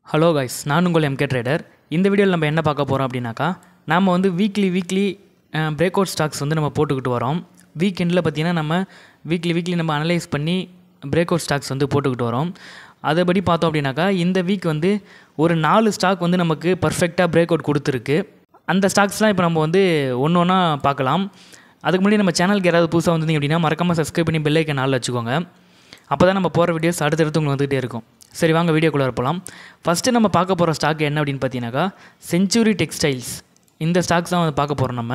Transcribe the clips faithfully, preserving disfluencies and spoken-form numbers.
Hello guys, நான் உங்கள் MK trader. இந்த வீடியோவில் நம்ம என்ன பார்க்க போகிறோம் அப்படின்னாக்கா, நாம் வந்து weekly weekly break out stocks வந்து நம்ம போட்டுக்கிட்டு வரோம். வீக்கெண்டில் பார்த்திங்கன்னா நம்ம வீக்லி வீக்லி நம்ம அனலைஸ் பண்ணி பிரேக் அவுட் ஸ்டாக்ஸ் வந்து போட்டுக்கிட்டு வரோம். அதைப்படி பார்த்தோம் அப்படின்னாக்கா, இந்த வீக் வந்து ஒரு நாலு ஸ்டாக் வந்து நமக்கு பர்ஃபெக்டாக பிரேக் அவுட் கொடுத்துருக்கு. அந்த ஸ்டாக்ஸ்லாம் இப்போ நம்ம வந்து ஒன்று ஒன்றா பார்க்கலாம். அதுக்கு முன்னாடி நம்ம சேனலுக்கு யாராவது புதுசாக வந்திருந்தீங்க அப்படின்னா மறக்காமல் சப்ஸ்கிரைப் பண்ணி பெல் ஐக்கன் நாளில் வச்சுக்கோங்க. அப்போ தான் நம்ம போகிற வீடியோஸ் அடுத்தடுத்து உங்களுக்கு வந்துகிட்டே இருக்கும். சரி, வாங்க வீடியோக்குள்ளே போகலாம். ஃபஸ்ட்டு நம்ம பார்க்க போகிற ஸ்டாக் என்ன அப்படின்னு பார்த்தீங்கன்னாக்கா, செஞ்சுரி டெக்ஸ்டைல்ஸ். இந்த ஸ்டாக்ஸ் தான் வந்து பார்க்க போகிறோம். நம்ம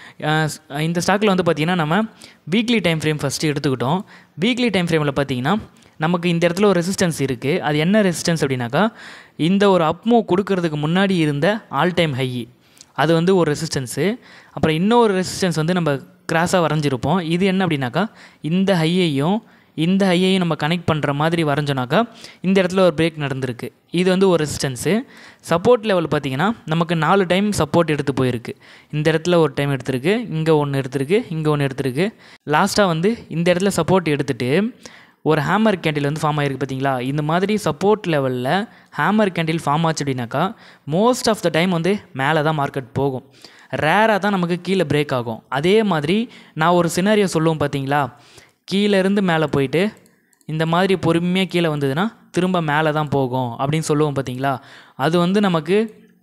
இந்த ஸ்டாக்கில் வந்து பார்த்திங்கன்னா நம்ம வீக்லி டைம் ஃப்ரேம் ஃபஸ்ட்டு எடுத்துக்கிட்டோம். வீக்லி டைம் ஃப்ரேமில் பார்த்திங்கன்னா நமக்கு இந்த இடத்துல ஒரு ரெசிஸ்டன்ஸ் இருக்குது. அது என்ன ரெசிஸ்டன்ஸ் அப்படின்னாக்கா, இந்த ஒரு அப்மூவ் கொடுக்கறதுக்கு முன்னாடி இருந்த ஆல் டைம் ஹை, அது வந்து ஒரு ரெசிஸ்டன்ஸு. அப்புறம் இன்னொரு ரெசிஸ்டன்ஸ் வந்து நம்ம கிராஸாக வரைஞ்சிருப்போம். இது என்ன அப்படின்னாக்கா, இந்த ஹையையும் இந்த ஹையையும் நம்ம கனெக்ட் பண்ணுற மாதிரி வரைஞ்சோனாக்கா இந்த இடத்துல ஒரு பிரேக் நடந்திருக்கு. இது வந்து ஒரு ரெசிஸ்டன்ஸு. சப்போர்ட் லெவல் பார்த்திங்கன்னா நமக்கு நாலு டைம் சப்போர்ட் எடுத்து போயிருக்கு. இந்த இடத்துல ஒரு டைம் எடுத்திருக்கு, இங்கே ஒன்று எடுத்திருக்கு, இங்கே ஒன்று எடுத்திருக்கு. லாஸ்ட்டாக வந்து இந்த இடத்துல சப்போர்ட் எடுத்துகிட்டு ஒரு ஹேமர் கேண்டில் வந்து ஃபார்ம் ஆகிருக்கு. பார்த்தீங்களா, இந்த மாதிரி சப்போர்ட் லெவலில் ஹேமர் கேண்டில் ஃபார்ம் ஆச்சு அப்படின்னாக்கா மோஸ்ட் ஆஃப் த டைம் வந்து மேலே தான் மார்க்கெட் போகும். ரேராக தான் நமக்கு கீழே பிரேக் ஆகும். அதே மாதிரி நான் ஒரு சினாரியோ சொல்லுவோம் பார்த்தீங்களா, கீழேருந்து மேலே போயிட்டு இந்த மாதிரி பொறுமையாக கீழே வந்ததுன்னா திரும்ப மேலே தான் போகும் அப்படின்னு சொல்லுவோம் பார்த்தீங்களா. அது வந்து நமக்கு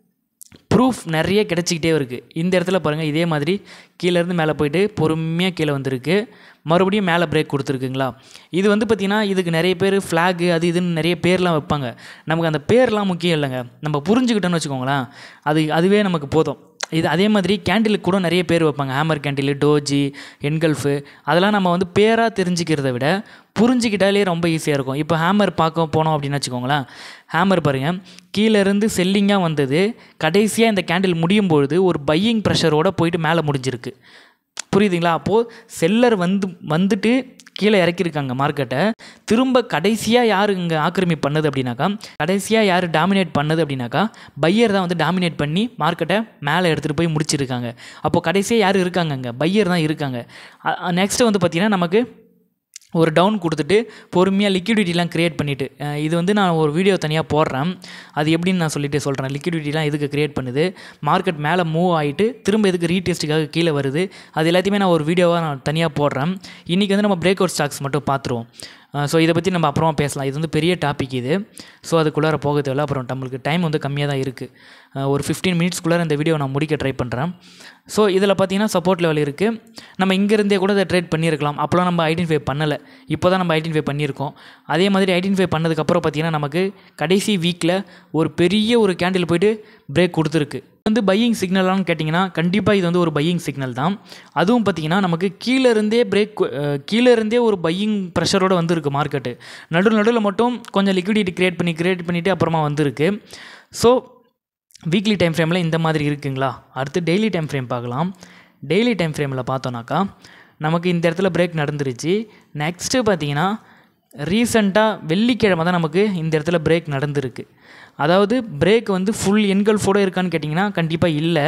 ப்ரூஃப் நிறைய கிடச்சிக்கிட்டே இருக்குது. இந்த இடத்துல பாருங்கள், இதே மாதிரி கீழேருந்து மேலே போயிட்டு பொறுமையாக கீழே வந்திருக்கு, மறுபடியும் மேலே பிரேக் கொடுத்துருக்குங்களா. இது வந்து பார்த்திங்கன்னா இதுக்கு நிறைய பேர் ஃப்ளாகு அது இதுன்னு நிறைய பேர்லாம் வைப்பாங்க. நமக்கு அந்த பேர்லாம் முக்கியம் இல்லைங்க, நம்ம புரிஞ்சுக்கிட்டோன்னு வச்சுக்கோங்களேன், அது அதுவே நமக்கு போதும். இது அதே மாதிரி கேண்டிலுக்கு கூட நிறைய பேர் வைப்பாங்க. ஹேமர் கேண்டில், டோஜி, என்கல்ஃபு, அதெல்லாம் நம்ம வந்து பேராக தெரிஞ்சுக்கிறத விட புரிஞ்சுக்கிட்டாலே ரொம்ப ஈஸியாக இருக்கும். இப்போ ஹேமர் பார்க்க போனோம் அப்படின்னு வச்சுக்கோங்களேன், ஹேமர் பாருங்கள், கீழேருந்து செல்லிங்காக வந்தது, கடைசியாக இந்த கேண்டில் முடியும் பொழுது ஒரு பையிங் ப்ரெஷரோடு போயிட்டு மேலே முடிஞ்சிருக்கு. புரியுதுங்களா? அப்போது செல்லர் வந்து வந்துட்டு கீழே இறக்கியிருக்காங்க மார்க்கெட்டை. திரும்ப கடைசியாக யார் இங்கே ஆக்கிரமிப்பு பண்ணது அப்படின்னாக்கா, கடைசியாக யார் டாமினேட் பண்ணது அப்படின்னாக்கா பையர் தான் வந்து டாமினேட் பண்ணி மார்க்கெட்டை மேலே எடுத்துகிட்டு போய் முடிச்சிருக்காங்க. அப்போது கடைசியாக யார் இருக்காங்க, அங்கே பையர் தான் இருக்காங்க. நெக்ஸ்ட்டு வந்து பார்த்திங்கன்னா நமக்கு ஒரு டவுன் கொடுத்துட்டு பொறுமையாக லிக்விடிட்டிலாம் க்ரியேட் பண்ணிவிட்டு, இது வந்து நான் ஒரு வீடியோ தனியாக போடுறேன், அது எப்படின்னு நான் சொல்லிட்டு சொல்கிறேன். லிக்விடிட்டிலாம் எதுக்கு க்ரியேட் பண்ணுது, மார்க்கெட் மேலே மூவ் ஆகிட்டு திரும்ப எதுக்கு ரீடெஸ்ட்டுக்காக கீழே வருது, அது எல்லாத்தையுமே நான் ஒரு வீடியோவாக நான் தனியாக போடுறேன். இன்றைக்கி வந்து நம்ம பிரேக் அவுட் ஸ்டாக்ஸ் மட்டும் பார்த்துருவோம். ஸோ இதை பற்றி நம்ம அப்புறமா பேசலாம். இது வந்து பெரிய டாபிக் இது. ஸோ அதுக்குள்ளார போக தேவையில்ல. அப்புறம் நம்மளுக்கு டைம் வந்து கம்மியாக தான் இருக்குது. ஒரு ஃபிஃப்டீன் மினிட்ஸ்க்குள்ளார இந்த வீடியோ நான் முடிக்க ட்ரை பண்ணுறேன். ஸோ இதில் பார்த்தீங்கன்னா சப்போர்ட் லெவல் இருக்குது. நம்ம இங்கேருந்தே கூட இதை ட்ரேட் பண்ணியிருக்கலாம். அப்போலாம் நம்ம ஐடென்டிஃபை பண்ணலை, இப்போ தான் நம்ம ஐடென்டிஃபை பண்ணியிருக்கோம். அதே மாதிரி ஐடென்டிஃபை பண்ணதுக்கப்புறம் பார்த்திங்கன்னா நமக்கு கடைசி வீக்கில் ஒரு பெரிய ஒரு கேண்டில் போய்ட்டு பிரேக் கொடுத்துருக்கு. வந்து பையிங் சிக்னலான்னு கேட்டிங்கன்னா கண்டிப்பாக இது வந்து ஒரு பையிங் சிக்னல் தான். அதுவும் பார்த்திங்கன்னா நமக்கு கீழேருந்தே பிரேக் கீழேருந்தே ஒரு பையிங் ப்ரெஷரோடு வந்துருக்கு மார்க்கெட்டு. நடுவில் நடுவில் மட்டும் கொஞ்சம் லிக்விடிட்டி க்ரியேட் பண்ணி க்ரியேட் பண்ணிவிட்டு அப்புறமா வந்திருக்கு. ஸோ வீக்லி டைம் ஃப்ரேமில் இந்த மாதிரி இருக்குங்களா. அடுத்து டெய்லி டைம் ஃப்ரேம் பார்க்கலாம். டெய்லி டைம் ஃப்ரேமில் பார்த்தோன்னாக்கா நமக்கு இந்த இடத்துல பிரேக் நடந்துருச்சு. நெக்ஸ்ட்டு பார்த்திங்கன்னா ரீசெண்டாக வெள்ளிக்கிழமை தான் நமக்கு இந்த இடத்துல பிரேக் நடந்திருக்கு. அதாவது பிரேக் வந்து ஃபுல் என்கல்ஃபோடு இருக்கான்னு கேட்டிங்கன்னா கண்டிப்பாக இல்லை.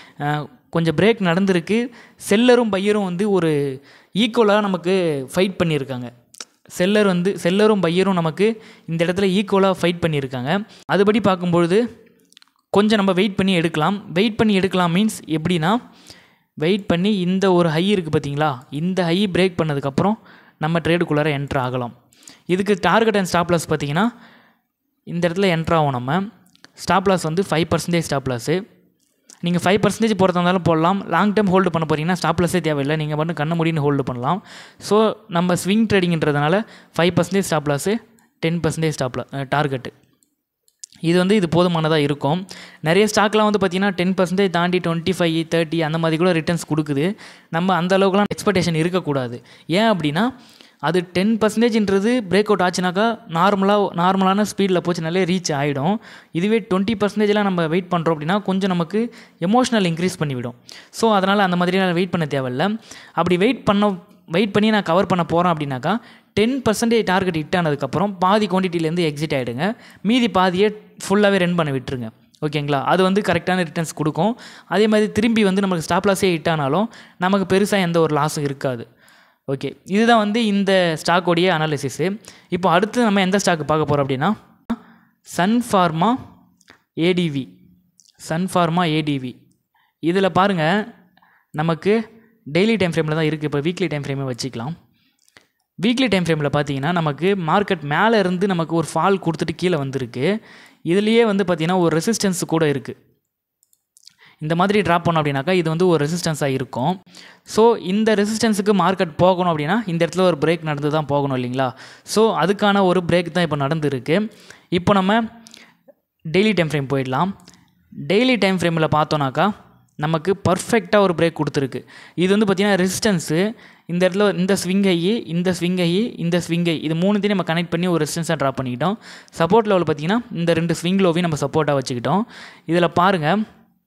கொஞ்சம் பிரேக் நடந்திருக்கு. செல்லரும் பையரும் வந்து ஒரு ஈக்குவலாக நமக்கு ஃபைட் பண்ணியிருக்காங்க. செல்லர் வந்து செல்லரும் பையரும் நமக்கு இந்த இடத்துல ஈக்குவலாக ஃபைட் பண்ணியிருக்காங்க. அதுபடி பார்க்கும்பொழுது கொஞ்சம் நம்ம வெயிட் பண்ணி எடுக்கலாம். வெயிட் பண்ணி எடுக்கலாம் மீன்ஸ் எப்படின்னா, வெயிட் பண்ணி இந்த ஒரு ஹை இருக்குது பார்த்தீங்களா, இந்த ஹை பிரேக் பண்ணதுக்கப்புறம் நம்ம ட்ரேடுக்குள்ளார என்ட்ரு ஆகலாம். இதுக்கு டார்கெட் அண்ட் ஸ்டாப் லாஸ் பார்த்திங்கன்னா இந்த இடத்துல என்ட்ரு ஆகும். நம்ம ஸ்டாப் லாஸ் வந்து ஃபைவ் பர்சன்டேஜ் ஸ்டாப் லாஸு. நீங்கள் ஃபைவ் பர்சன்டேஜ் போகிறதா இருந்தாலும் போடலாம். லாங் டைம் ஹோல்டு பண்ண போகிறீங்கன்னா ஸ்டாப் லாஸே தேவையில்லை, நீங்கள் மட்டும் கண்ண முடின்னு ஹோல்டு பண்ணலாம். ஸோ நம்ம ஸ்விங் ட்ரேடிங்கிறதுனால five percentage stop loss, ten percentage stop லா டார்கெட்டு, இது வந்து இது போதுமானதாக இருக்கும். நிறைய ஸ்டாக்லாம் வந்து பார்த்திங்கன்னா டென் பர்சன்டேஜ் தாண்டி டுவெண்ட்டி ஃபைவ் தேர்ட்டி அந்த மாதிரி கூட ரிட்டர்ன்ஸ் கொடுக்குது. நம்ம அந்த அளவுக்குலாம் எக்ஸ்பெக்டேஷன் இருக்கக்கூடாது. ஏன் அப்படின்னா அது டென் பர்சன்டேஜ்ன்றது பிரேக் அவுட் ஆச்சுனாக்கா நார்மலாக நார்மலான ஸ்பீடில் போச்சுனாலே ரீச் ஆகிடும். இதுவே டுவெண்ட்டி பர்சன்டேஜ்லாம் நம்ம வெயிட் பண்ணுறோம் அப்படின்னா கொஞ்சம் நமக்கு எமோஷனல் இன்க்ரீஸ் பண்ணிவிடும். ஸோ அதனால் அந்த மாதிரி நான் வெயிட் பண்ண தேவையில்லை. அப்படி வெயிட் பண்ண வெயிட் பண்ணி நான் கவர் பண்ண போகிறேன் அப்படின்னாக்கா டென் பர்சன்டேஜ் டார்கெட் ஹிட் ஆனதுக்கப்புறம் பாதி குவான்டிட்டிலேருந்து எக்ஸிட் ஆகிடுங்க, மீதி பாதியை ஃபுல்லாகவே ரன் பண்ண விட்டுருங்க. ஓகேங்களா, அது வந்து கரெக்டான ரிட்டர்ன்ஸ் கொடுக்கும். அதே மாதிரி திரும்பி வந்து நமக்கு ஸ்டாப் லாஸே ஹிட் ஆனாலும் நமக்கு பெருசாக எந்த ஒரு லாஸும் இருக்காது. ஓகே, இதுதான் வந்து இந்த ஸ்டாக்கோடைய அனாலிசிஸு. இப்போ அடுத்து நம்ம எந்த ஸ்டாக் பார்க்க போகிறோம் அப்படின்னா Sun Pharma ADV, Sun Pharma ADV. இதில் பாருங்கள் நமக்கு டெய்லி டைம் ஃப்ரேமில் தான் இருக்குது. இப்போ வீக்லி டைம் ஃப்ரேமே வச்சுக்கலாம். வீக்லி டைம் ஃப்ரேமில் பார்த்தீங்கன்னா நமக்கு மார்க்கெட் மேலே இருந்து நமக்கு ஒரு ஃபால் கொடுத்துட்டு கீழே வந்திருக்கு. இதுலேயே வந்து பார்த்திங்கன்னா ஒரு ரெசிஸ்டன்ஸ் கூட இருக்குது. இந்த மாதிரி ட்ராப் பண்ணோம் அப்படின்னாக்கா இது வந்து ஒரு ரெசிஸ்டன்ஸாக இருக்கும். ஸோ இந்த ரெசிஸ்டன்ஸுக்கு மார்க்கெட் போகணும் அப்படின்னா இந்த இடத்துல ஒரு பிரேக் நடந்து தான் போகணும் இல்லைங்களா? ஸோ அதுக்கான ஒரு பிரேக் தான் இப்போ நடந்துருக்கு. இப்போ நம்ம டெய்லி டைம் ஃப்ரேம் போயிடலாம். டெய்லி டைம் ஃப்ரேமில் பார்த்தோன்னாக்கா நமக்கு பர்ஃபெக்டாக ஒரு பிரேக் கொடுத்துருக்கு. இது வந்து பார்த்திங்கன்னா ரெசிஸ்டன்ஸு இந்த இடத்துல இந்த ஸ்விங் ஐ, இந்த ஸ்விங் ஐ, இந்த ஸ்விங் ஐ, இது மூணுத்தையும் நம்ம கனெக்ட் பண்ணி ஒரு ரெசிஸ்டன்ஸாக ட்ராப் பண்ணிக்கிட்டோம். சப்போர்ட் லெவல் பார்த்திங்கன்னா இந்த ரெண்டு ஸ்விங் லோவையும் நம்ம சப்போர்ட்டாக வச்சுக்கிட்டோம். இதில் பாருங்கள்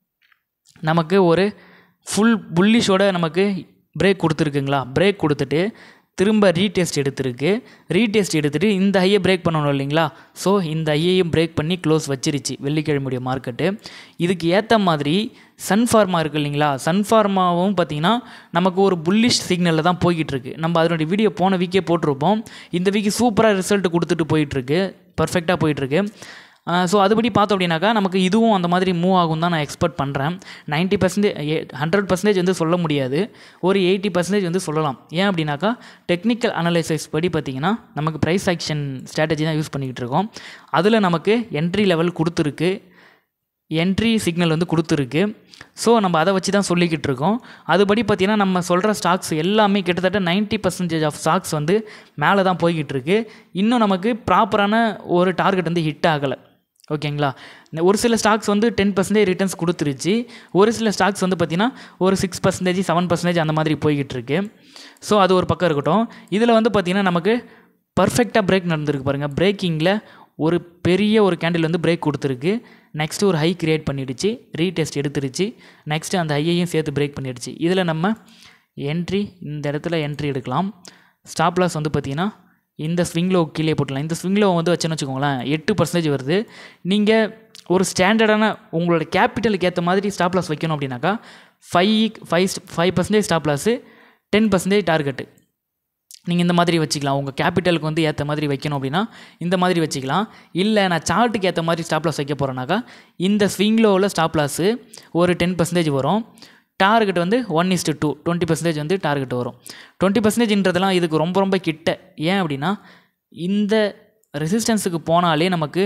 நமக்கு ஒரு ஃபுல் புல்லிஷோட நமக்கு பிரேக் கொடுத்துருக்குங்களா? பிரேக் கொடுத்துட்டு திரும்ப ரீடெஸ்ட் எடுத்துருக்கு. ரீடெஸ்ட் எடுத்துகிட்டு இந்த ஐயை பிரேக் பண்ணணும் இல்லைங்களா? ஸோ இந்த ஐயையும் பிரேக் பண்ணி க்ளோஸ் வச்சிருச்சு வெள்ளிக்கிழமையுடைய மார்க்கெட்டு. இதுக்கு ஏற்ற மாதிரி சன் ஃபார்மா இருக்குது இல்லைங்களா? சன் ஃபார்மாவும் பார்த்திங்கன்னா நமக்கு ஒரு புல்லிஷ் சிக்னலில் தான் போய்கிட்டு இருக்கு. நம்ம அதனுடைய வீடியோ போன வீக்கே போட்டிருப்போம். இந்த வீக்கு சூப்பராக ரிசல்ட் கொடுத்துட்டு போயிட்டுருக்கு, பர்ஃபெக்டாக போயிட்டுருக்கு. ஸோ அதுபடி பார்த்தோம் அப்படின்னாக்கா நமக்கு இதுவும் அந்த மாதிரி மூவ் ஆகும் தான் நான் எக்ஸ்பெக்ட் பண்ணுறேன். நைன்ட்டி பர்சன்டேஜ் ஹண்ட்ரட் பர்சன்டேஜ் வந்து சொல்ல முடியாது, ஒரு எயிட்டி பர்சன்டேஜ் வந்து சொல்லலாம். ஏன் அப்படின்னாக்கா டெக்னிக்கல் அனலைசிஸ் படி பார்த்திங்கன்னா நமக்கு ப்ரைஸ் ஆக்ஷன் ஸ்ட்ராட்டஜி தான் யூஸ் பண்ணிக்கிட்டு இருக்கோம். அதில் நமக்கு என்ட்ரி லெவல் கொடுத்துருக்கு, என்ட்ரி சிக்னல் வந்து கொடுத்துருக்கு. ஸோ நம்ம அதை வச்சு தான் சொல்லிக்கிட்டு இருக்கோம். அதுபடி பார்த்திங்கன்னா நம்ம சொல்கிற ஸ்டாக்ஸ் எல்லாமே கிட்டத்தட்ட நைன்ட்டி பர்சன்டேஜ் ஆஃப் ஸ்டாக்ஸ் வந்து மேலே தான் போய்கிட்டு இருக்கு. இன்னும் நமக்கு ப்ராப்பரான ஒரு டார்கெட் வந்து ஹிட் ஆகலை. ஓகேங்களா? ஒரு சில ஸ்டாக்ஸ் வந்து டென் பர்சன்டேஜ் ரிட்டர்ன்ஸ் கொடுத்துருச்சு. ஒரு சில ஸ்டாக்ஸ் வந்து பார்த்திங்கன்னா ஒரு சிக்ஸ் பர்சன்டேஜ் செவன் பர்சன்டேஜ் அந்த மாதிரி போய்கிட்டு இருக்கு. ஸோ அது ஒரு பக்கம் இருக்கட்டும். இதில் வந்து பார்த்திங்கன்னா நமக்கு பர்ஃபெக்டாக பிரேக் நடந்திருக்கு பாருங்கள். பிரேக்கிங்கில் ஒரு பெரிய ஒரு கேண்டில் வந்து பிரேக் கொடுத்துருக்கு. நெக்ஸ்ட்டு ஒரு ஹை கிரியேட் பண்ணிடுச்சு, ரீடெஸ்ட் எடுத்துருச்சு. நெக்ஸ்ட்டு அந்த ஹையையும் சேர்த்து பிரேக் பண்ணிடுச்சு. இதில் நம்ம என்ட்ரி இந்த இடத்துல என்ட்ரி எடுக்கலாம். ஸ்டாப் லாஸ் வந்து பார்த்திங்கன்னா இந்த ஸ்விங்லோ கீழே போட்டலாம். இந்த ஸ்விங்லோ வந்து வச்சுன்னு வச்சுக்கோங்களேன் எட்டு பர்சன்டேஜ் வருது. நீங்கள் ஒரு ஸ்டாண்டர்டான உங்களோட கேபிட்டலுக்கு ஏற்ற மாதிரி ஸ்டாப் லாஸ் வைக்கணும் அப்படின்னாக்கா five five five percentage stop loss, ten percentage target நீங்கள் இந்த மாதிரி வச்சுக்கலாம். உங்கள் கேபிட்டலுக்கு வந்து ஏற்ற மாதிரி வைக்கணும் அப்படின்னா இந்த மாதிரி வச்சுக்கலாம். இல்லை நான் சார்ட்டுக்கு ஏற்ற மாதிரி ஸ்டாப் லாஸ் வைக்க போகிறேன்னாக்கா இந்த ஸ்விங்லோவில் ஸ்டாப் லாஸு ஒரு டென் பர்சன்டேஜ் வரும். டார்கெட் வந்து one is to two twenty percentage வந்து டார்கெட் வரும். டுவெண்ட்டி பர்சன்டேஜ்ன்றதெல்லாம் இதுக்கு ரொம்ப ரொம்ப கிட்ட. ஏன் அப்படின்னா இந்த ரெசிஸ்டன்ஸுக்கு போனாலே நமக்கு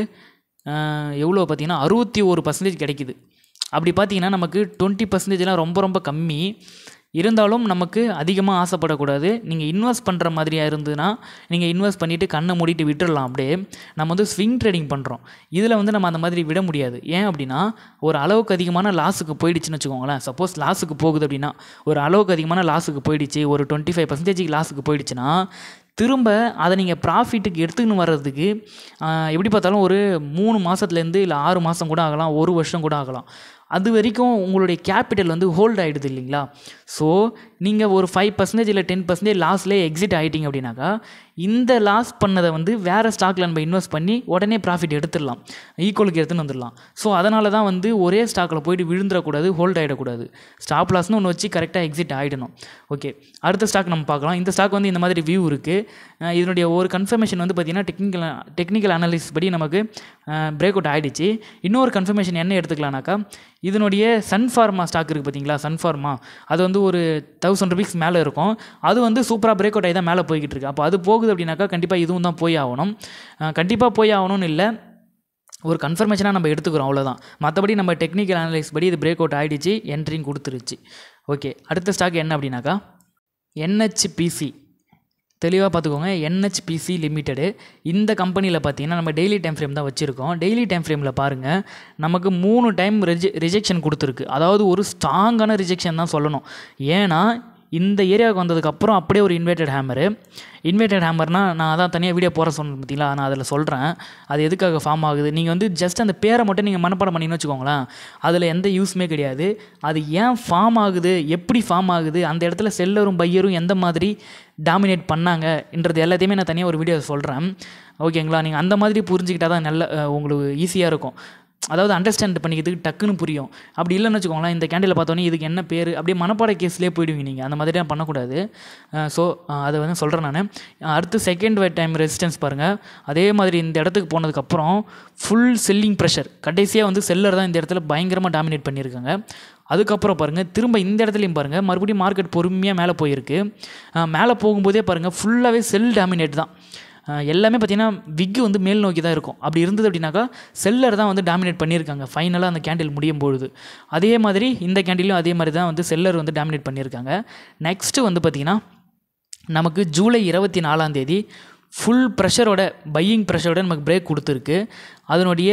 எவ்வளோ பார்த்திங்கன்னா அறுபத்தி ஒரு பர்சன்டேஜ் கிடைக்கிது. அப்படி பார்த்திங்கன்னா நமக்கு டுவெண்ட்டி பர்சன்டேஜ்லாம் ரொம்ப ரொம்ப கம்மி. இருந்தாலும் நமக்கு அதிகமாக ஆசைப்படக்கூடாது. நீங்கள் இன்வெஸ்ட் பண்ணுற மாதிரியாக இருந்ததுன்னா நீங்கள் இன்வெஸ்ட் பண்ணிவிட்டு கண்ணை மூடிட்டு விட்டுடலாம். அப்படியே நம்ம வந்து ஸ்விங் ட்ரேடிங் பண்ணுறோம். இதில் வந்து நம்ம அந்த மாதிரி விட முடியாது. ஏன் அப்படின்னா ஒரு அளவுக்கு அதிகமான லாஸுக்கு போயிடுச்சுன்னு வச்சுக்கோங்களேன். சப்போஸ் லாஸுக்கு போகுது அப்படின்னா ஒரு அளவுக்கு அதிகமான லாஸுக்கு போயிடுச்சு, ஒரு டுவெண்ட்டி ஃபைவ் பர்சன்டேஜுக்கு லாஸுக்கு போயிடுச்சுன்னா திரும்ப அதை நீங்கள் ப்ராஃபிட்டுக்கு எடுத்துக்கின்னு வர்றதுக்கு எப்படி பார்த்தாலும் ஒரு மூணு மாதத்துலேருந்து இல்லை ஆறு மாதம் கூட ஆகலாம், ஒரு வருஷம் கூட ஆகலாம். அது வரைக்கும் உங்களுடைய கேபிட்டல் வந்து ஹோல்ட் ஆகிடுது இல்லைங்களா? ஸோ நீங்கள் ஒரு ஃபைவ் பர்சன்டேஜ் இல்லை டென் பர்சன்டேஜ் லாஸ்லேயே எக்ஸிட் ஆகிட்டிங்க அப்படின்னாக்கா இந்த லாஸ் பண்ணதை வந்து வேறு ஸ்டாக்கில் நம்ம இன்வெஸ்ட் பண்ணி உடனே ப்ராஃபிட் எடுத்துடலாம், ஈக்குவலுக்கு எடுத்துன்னு வந்துடலாம். ஸோ அதனால தான் வந்து ஒரே ஸ்டாக்கில் போய்ட்டு விழுந்துடக்கூடாது, ஹோல்ட் ஆகிடக்கூடாது. ஸ்டாப் லாஸ்னு ஒன்று வச்சு கரெக்டாக எக்ஸிட் ஆகிடணும். ஓகே, அடுத்த ஸ்டாக் நம்ம பார்க்கலாம். இந்த ஸ்டாக் வந்து இந்த மாதிரி வியூ இருக்குது. இதனுடைய ஒரு கன்ஃபர்மேஷன் வந்து பார்த்திங்கன்னா டெக்னிக்கல் டெக்னிக்கல் அனாலிசிஸ் படி நமக்கு பிரேக் அவுட் ஆகிடுச்சு. இன்னொரு கன்ஃபர்மேஷன் என்ன எடுத்துக்கலாம்னாக்கா இதனுடைய சன் ஃபார்மா ஸ்டாக் இருக்குது பார்த்தீங்களா? சன் ஃபார்மா அது வந்து ஒரு தௌசண்ட் ருபீஸ் மேலே இருக்கும். அது வந்து சூப்பராக பிரேக் அவுட் ஆகி தான் மேலே போய்கிட்டு இருக்கு. அப்போ அது போகுது அப்படின்னாக்கா கண்டிப்பாக இதுவும் தான் போய் ஆகணும். கண்டிப்பாக போய் ஆகணும்னு இல்லை, ஒரு கன்ஃபர்மேஷனாக நம்ம எடுத்துக்கிறோம், அவ்வளோதான். மற்றபடி நம்ம டெக்னிக்கல் அனலைஸ் படி இது பிரேக் அவுட் ஆகிடுச்சு, என்ட்ரியும் கொடுத்துருச்சு. ஓகே, அடுத்த ஸ்டாக் என்ன அப்படின்னாக்கா என்ஹெச்பிசி. தெளிவாக பார்த்துக்கோங்க, என்ஹெச்பிசி லிமிட்டெடு. இந்த கம்பெனியில் பார்த்தீங்கன்னா நம்ம டெய்லி டைம் ஃப்ரேம் தான் வச்சுருக்கோம். டெய்லி டைம் ஃப்ரேமில் பாருங்கள் நமக்கு மூணு டைம் ரிஜெ ரிஜெக்ஷன் கொடுத்துருக்கு. அதாவது ஒரு ஸ்ட்ராங்கான ரிஜெக்ஷன் தான் சொல்லணும். ஏன்னா இந்த ஏரியாவுக்கு வந்ததுக்கப்புறம் அப்படியே ஒரு இன்வெர்டட் ஹேமரு. இன்வெர்டட் ஹேமர்னால் நான் அதான் தனியாக வீடியோ போகிற சொன்னேன் பார்த்தீங்களா, நான் அதில் சொல்கிறேன் அது எதுக்காக ஃபார்ம் ஆகுது. நீங்கள் வந்து ஜஸ்ட் அந்த பேரை மட்டும் நீங்கள் மனப்பாடம் பண்ணின்னு வச்சுக்கோங்களேன், அதில் எந்த யூஸுமே கிடையாது. அது ஏன் ஃபார்ம் ஆகுது, எப்படி ஃபார்ம் ஆகுது, அந்த இடத்துல செல்லரும் பையரும் எந்த மாதிரி டாமினேட் பண்ணாங்கன்றது எல்லாத்தையுமே நான் தனியாக ஒரு வீடியோ சொல்கிறேன். ஓகேங்களா? நீங்கள் அந்த மாதிரி புரிஞ்சுக்கிட்டால் தான் நல்ல உங்களுக்கு ஈஸியாக இருக்கும். அதாவது அண்டர்ஸ்டாண்ட் பண்ணிக்கிறதுக்கு டக்குன்னு புரியும். அப்படி இல்லைன்னு வச்சுக்கோங்களேன், இந்த கேண்டில் பார்த்தோன்னே இதுக்கு என்ன பேர் அப்படியே மனப்பாட கேஸ்லேயே போயிடுவீங்க நீங்கள். அந்த மாதிரிலாம் பண்ணக்கூடாது. ஸோ அதை வந்து சொல்கிறேன் நான். அடுத்து செகண்ட் டைம் ரெசிஸ்டன்ஸ் பாருங்கள். அதே மாதிரி இந்த இடத்துக்கு போனதுக்கப்புறம் ஃபுல் செல்லிங் ப்ரெஷர். கடைசியாக வந்து செல்லர் தான் இந்த இடத்துல பயங்கரமாக டாமினேட் பண்ணியிருக்காங்க. அதுக்கப்புறம் பாருங்கள், திரும்ப இந்த இடத்துலையும் பாருங்கள், மறுபடியும் மார்க்கெட் பொறுமையாக மேலே போயிருக்கு. மேலே போகும்போதே பாருங்கள் ஃபுல்லாகவே செல் டாமினேட் தான். எல்லாமே பார்த்திங்கன்னா விக்கு வந்து மேல் நோக்கி தான் இருக்கும். அப்படி இருந்தது அப்படின்னாக்கா செல்லர் தான் வந்து டாமினேட் பண்ணியிருக்காங்க ஃபைனலாக அந்த கேண்டில் முடியும் பொழுது. அதே மாதிரி இந்த கேண்டிலும் அதே மாதிரி தான் வந்து செல்லர் வந்து டாமினேட் பண்ணியிருக்காங்க. நெக்ஸ்ட்டு வந்து பார்த்திங்கன்னா நமக்கு ஜூலை இருபத்தி நாலாம் தேதி ஃபுல் ப்ரெஷரோட பையிங் ப்ரெஷரோட நமக்கு பிரேக் கொடுத்துருக்கு. அதனுடைய